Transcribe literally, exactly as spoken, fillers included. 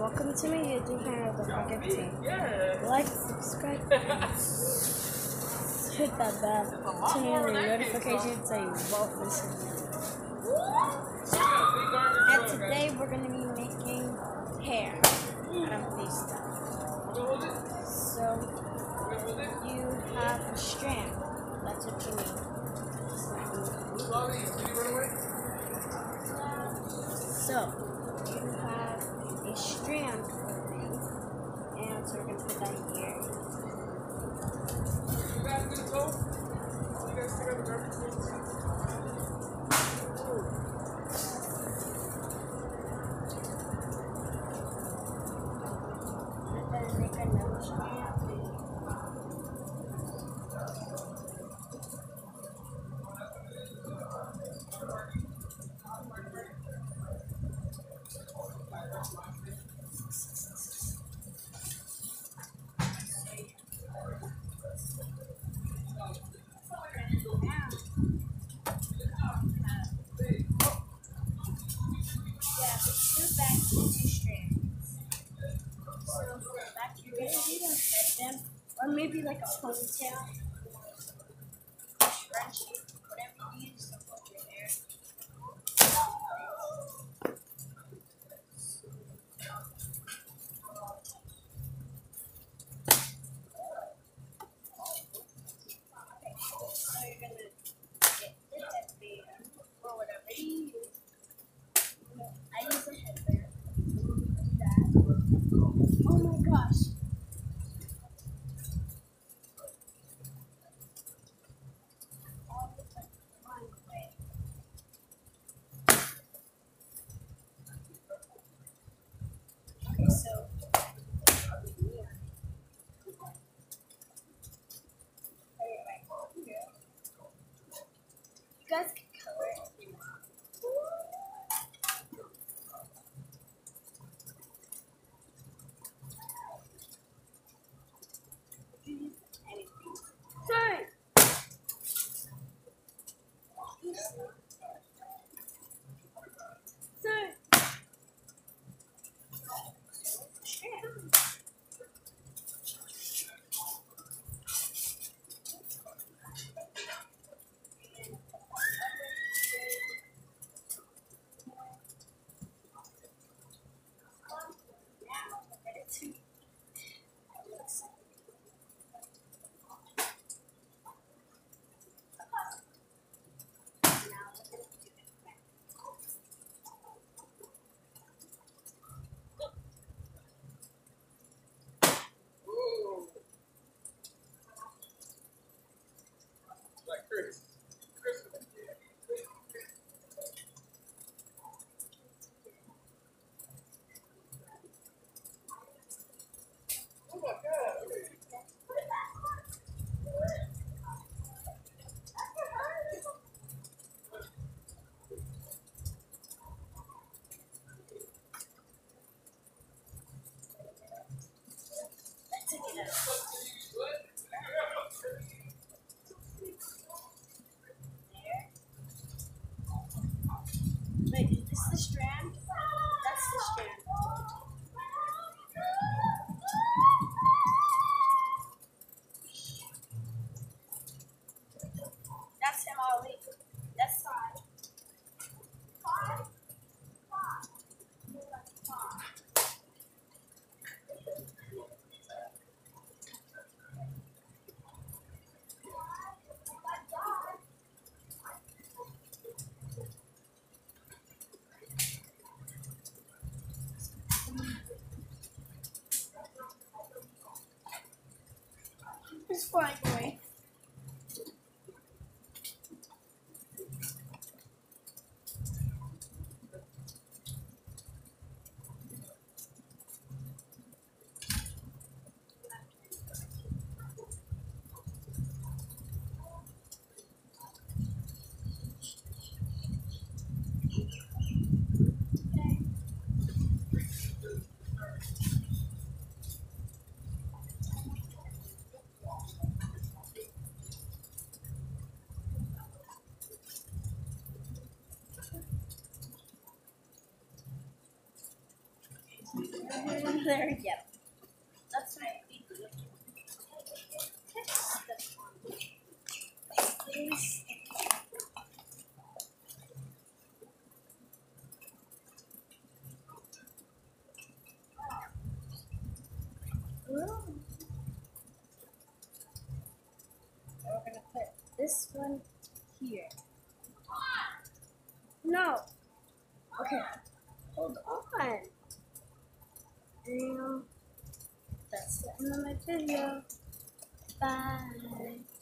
welcome to my YouTube channel. Don't forget to like, subscribe, hit that bell, turn on the notifications so you won't miss it. And today we're going to be making hair out of these stuff. So you have a strand. That's what you need. So you have a strand thing, and so we're going to put that here. You guys do the toe? You guys stick out the garbage? And then make another strand. Yeah, two back, two strands. So for the back, you're going to need a headband, or maybe like a ponytail, scrunchie, whatever you use to hold your hair. So you're going to get the headband, or whatever you use. I use a headband. That. Oh my gosh. All the time. One way. Okay, so. You guys can color it if you want. Anything. Sorry. Sorry. Like Chris. Chris. Oh my God. Wait, is this the strand? That's the strand. That's him all week. That's fine. It's flying away. on there yet. That's my idea. Text that on. Please. Oh. We're gonna put this one here. No. Okay. Hold on. And that's the end of my video. Bye.